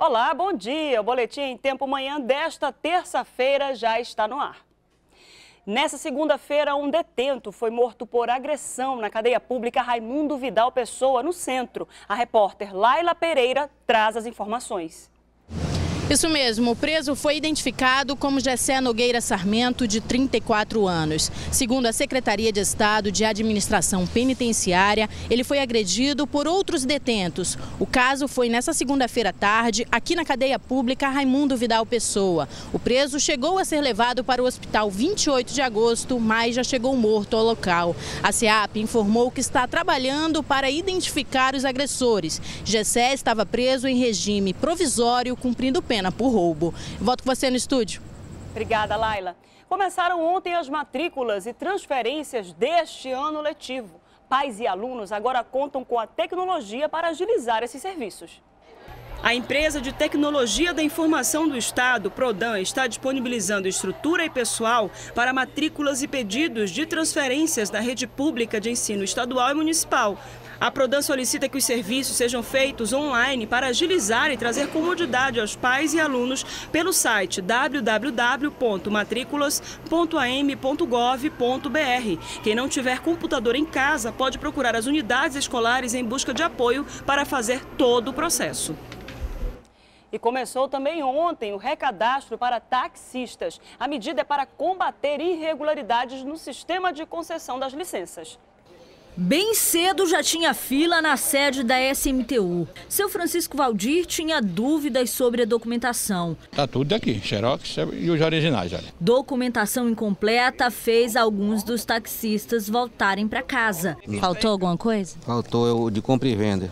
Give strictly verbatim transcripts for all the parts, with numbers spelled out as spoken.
Olá, bom dia. O Boletim em Tempo Manhã desta terça-feira já está no ar. Nessa segunda-feira, um detento foi morto por agressão na cadeia pública Raimundo Vidal Pessoa, no centro. A repórter Laila Pereira traz as informações. Isso mesmo, o preso foi identificado como Gessé Nogueira Sarmento, de trinta e quatro anos. Segundo a Secretaria de Estado de Administração Penitenciária, ele foi agredido por outros detentos. O caso foi nessa segunda-feira à tarde, aqui na cadeia pública Raimundo Vidal Pessoa. O preso chegou a ser levado para o hospital vinte e oito de agosto, mas já chegou morto ao local. A SEAP informou que está trabalhando para identificar os agressores. Gessé estava preso em regime provisório, cumprindo pena por roubo. Volto com você no estúdio. Obrigada, Laila. Começaram ontem as matrículas e transferências deste ano letivo. Pais e alunos agora contam com a tecnologia para agilizar esses serviços. A empresa de tecnologia da informação do Estado, Prodan, está disponibilizando estrutura e pessoal para matrículas e pedidos de transferências da rede pública de ensino estadual e municipal. A Prodan solicita que os serviços sejam feitos online para agilizar e trazer comodidade aos pais e alunos pelo site w w w ponto matriculas ponto a m ponto gov ponto b r. Quem não tiver computador em casa pode procurar as unidades escolares em busca de apoio para fazer todo o processo. E começou também ontem o recadastro para taxistas. A medida é para combater irregularidades no sistema de concessão das licenças. Bem cedo já tinha fila na sede da S M T U. Seu Francisco Valdir tinha dúvidas sobre a documentação. Tá tudo aqui, xerox e os originais, olha. Documentação incompleta fez alguns dos taxistas voltarem para casa. Faltou alguma coisa? Faltou o de compra e venda.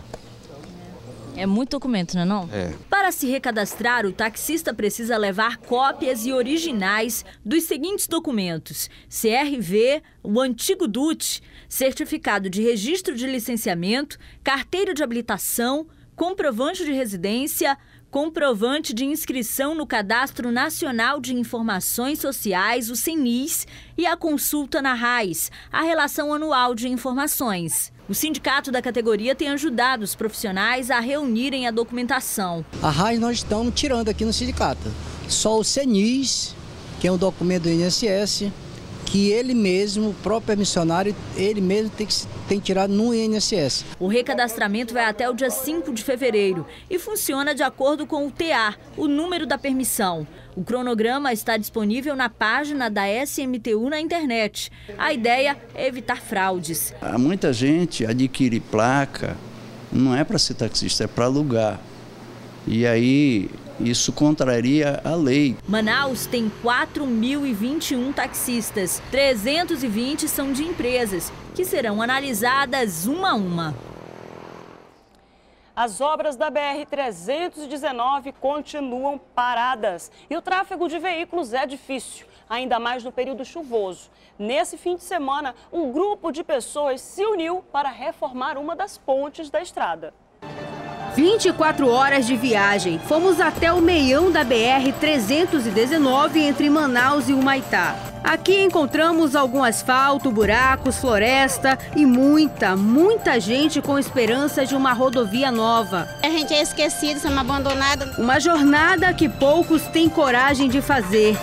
É muito documento, não é não? É. Para se recadastrar, o taxista precisa levar cópias e originais dos seguintes documentos: C R V, o antigo D U T, certificado de registro de licenciamento, carteira de habilitação, comprovante de residência, comprovante de inscrição no Cadastro Nacional de Informações Sociais, o CENIS, e a consulta na RAIS, a Relação Anual de Informações. O sindicato da categoria tem ajudado os profissionais a reunirem a documentação. A RAIS nós estamos tirando aqui no sindicato. Só o CENIS, que é um documento do I N S S, que ele mesmo, o próprio missionário, ele mesmo tem que tem tirado no I N S S. O recadastramento vai até o dia cinco de fevereiro e funciona de acordo com o T A, o número da permissão. O cronograma está disponível na página da S M T U na internet. A ideia é evitar fraudes. Muita gente adquire placa, não é para ser taxista, é para alugar. E aí isso contraria a lei. Manaus tem quatro mil e vinte e um taxistas. trezentos e vinte são de empresas, que serão analisadas uma a uma. As obras da B R trezentos e dezenove continuam paradas e o tráfego de veículos é difícil, ainda mais no período chuvoso. Nesse fim de semana, um grupo de pessoas se uniu para reformar uma das pontes da estrada. vinte e quatro horas de viagem. Fomos até o meião da B R trezentos e dezenove entre Manaus e Humaitá. Aqui encontramos algum asfalto, buracos, floresta e muita, muita gente com esperança de uma rodovia nova. A gente é esquecido, somos abandonados. Uma jornada que poucos têm coragem de fazer.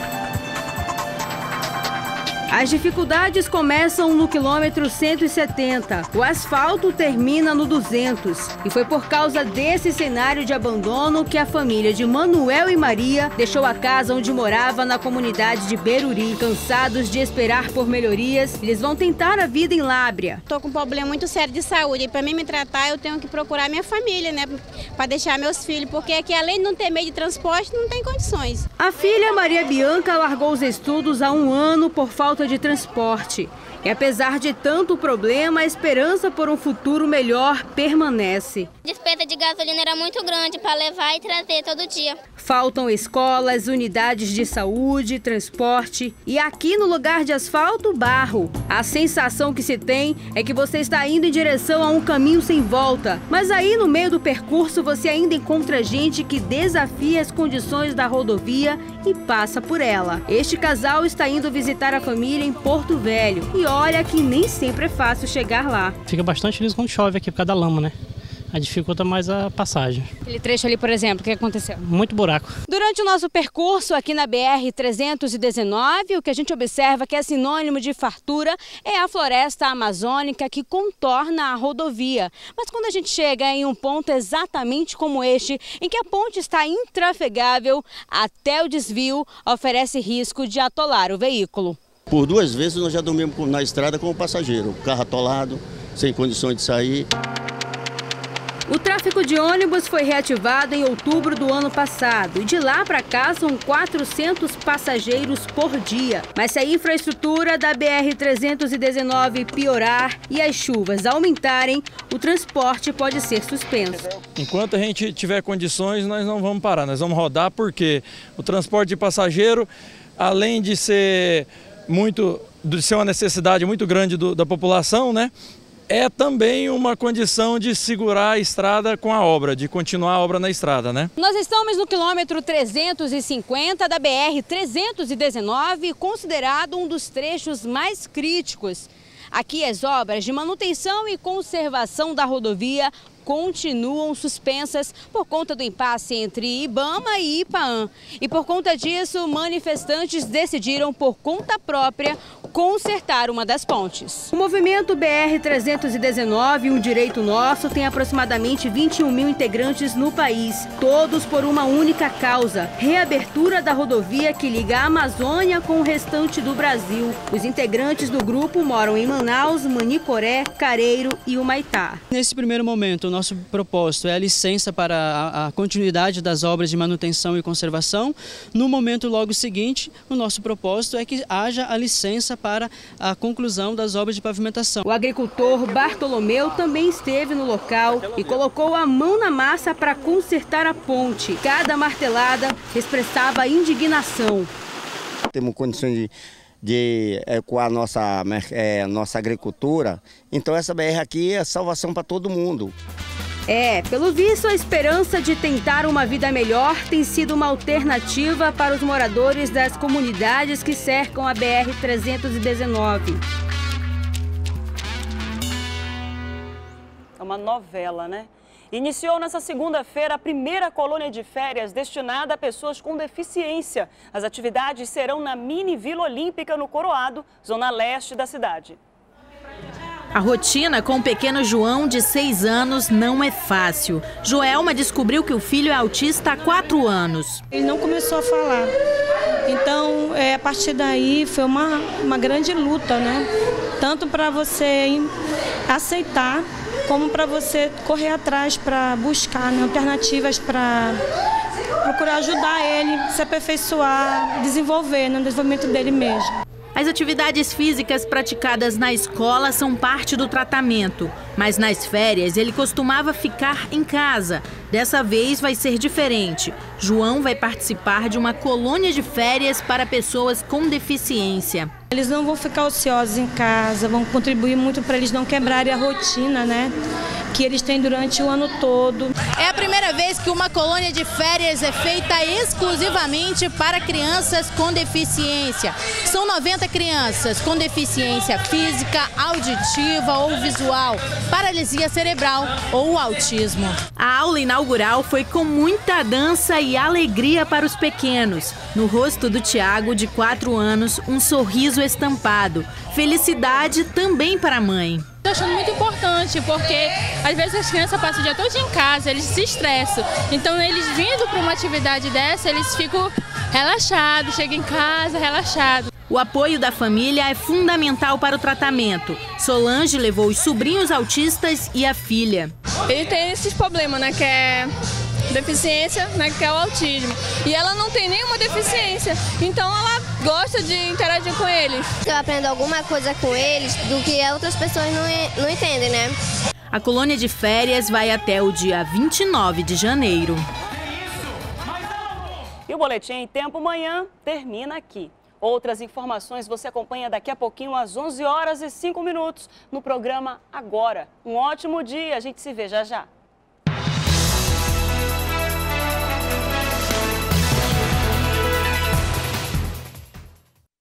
As dificuldades começam no quilômetro cento e setenta. O asfalto termina no duzentos. E foi por causa desse cenário de abandono que a família de Manuel e Maria deixou a casa onde morava na comunidade de Beruri. Cansados de esperar por melhorias, eles vão tentar a vida em Lábrea. Estou com um problema muito sério de saúde e para mim me tratar eu tenho que procurar minha família, né? Para deixar meus filhos, porque aqui além de não ter meio de transporte, não tem condições. A filha Maria Bianca largou os estudos há um ano por falta de transporte. E apesar de tanto problema, a esperança por um futuro melhor permanece. A despesa de gasolina era muito grande para levar e trazer todo dia. Faltam escolas, unidades de saúde, transporte e aqui no lugar de asfalto, barro. A sensação que se tem é que você está indo em direção a um caminho sem volta. Mas aí no meio do percurso você ainda encontra gente que desafia as condições da rodovia e passa por ela. Este casal está indo visitar a família em Porto Velho e olha que nem sempre é fácil chegar lá. Fica bastante liso quando chove aqui por causa da lama, né? aí dificulta mais a passagem. Aquele trecho ali, por exemplo, o que aconteceu? Muito buraco. Durante o nosso percurso aqui na B R trezentos e dezenove, o que a gente observa que é sinônimo de fartura é a floresta amazônica que contorna a rodovia. Mas quando a gente chega em um ponto exatamente como este, em que a ponte está intrafegável, até o desvio oferece risco de atolar o veículo. Por duas vezes nós já dormimos na estrada com o passageiro, o carro atolado, sem condições de sair. O tráfego de ônibus foi reativado em outubro do ano passado e de lá para cá são quatrocentos passageiros por dia. Mas se a infraestrutura da B R trezentos e dezenove piorar e as chuvas aumentarem, o transporte pode ser suspenso. Enquanto a gente tiver condições, nós não vamos parar, nós vamos rodar porque o transporte de passageiro, além de ser, muito, de ser uma necessidade muito grande do, da população, né? É também uma condição de segurar a estrada com a obra, de continuar a obra na estrada, né? Nós estamos no quilômetro trezentos e cinquenta da B R trezentos e dezenove, considerado um dos trechos mais críticos. Aqui as obras de manutenção e conservação da rodovia continuam suspensas por conta do impasse entre IBAMA e IPAAM. E por conta disso, manifestantes decidiram, por conta própria, consertar uma das pontes. O movimento B R trezentos e dezenove, Um Direito Nosso, tem aproximadamente vinte e um mil integrantes no país, todos por uma única causa: reabertura da rodovia que liga a Amazônia com o restante do Brasil. Os integrantes do grupo moram em Manaus, Manicoré, Careiro e Humaitá. Nesse primeiro momento, o nosso propósito é a licença para a, a continuidade das obras de manutenção e conservação. No momento logo seguinte, o nosso propósito é que haja a licença para a conclusão das obras de pavimentação. O agricultor Bartolomeu também esteve no local e colocou a mão na massa para consertar a ponte. Cada martelada expressava indignação. Temos condições de de ecoar a nossa, é, nossa agricultura, então essa B R aqui é salvação para todo mundo. É, pelo visto, a esperança de tentar uma vida melhor tem sido uma alternativa para os moradores das comunidades que cercam a B R trezentos e dezenove. É uma novela, né? Iniciou nesta segunda-feira a primeira colônia de férias destinada a pessoas com deficiência. As atividades serão na Mini Vila Olímpica, no Coroado, zona leste da cidade. A rotina com o pequeno João, de seis anos, não é fácil. Joelma descobriu que o filho é autista há quatro anos. Ele não começou a falar. Então, é, a partir daí, foi uma, uma grande luta, né? Tanto para você aceitar, como para você correr atrás para buscar, né, alternativas para procurar ajudar ele a se aperfeiçoar, desenvolver, no desenvolvimento dele mesmo. As atividades físicas praticadas na escola são parte do tratamento, mas nas férias ele costumava ficar em casa. Dessa vez vai ser diferente. João vai participar de uma colônia de férias para pessoas com deficiência. Eles não vão ficar ociosos em casa, vão contribuir muito para eles não quebrarem a rotina, né, que eles têm durante o ano todo. É a primeira vez que uma colônia de férias é feita exclusivamente para crianças com deficiência. São noventa crianças com deficiência física, auditiva ou visual, paralisia cerebral ou autismo. A aula inaugural foi com muita dança e alegria para os pequenos. No rosto do Tiago, de quatro anos, um sorriso estampado. Felicidade também para a mãe. Estou achando muito importante, porque às vezes as crianças passam o dia todo em casa, eles se estressam. Então, eles vindo para uma atividade dessa, eles ficam relaxados, chegam em casa relaxados. O apoio da família é fundamental para o tratamento. Solange levou os sobrinhos autistas e a filha. Ele tem esses problemas, né, que é deficiência, né, que é o autismo. E ela não tem nenhuma deficiência, então ela gosta de interagir com eles. Eu aprendo alguma coisa com eles do que outras pessoas não, não entendem, né? A colônia de férias vai até o dia vinte e nove de janeiro. E o Boletim em Tempo Manhã termina aqui. Outras informações você acompanha daqui a pouquinho às onze horas e cinco minutos no programa Agora. Um ótimo dia, a gente se vê já já.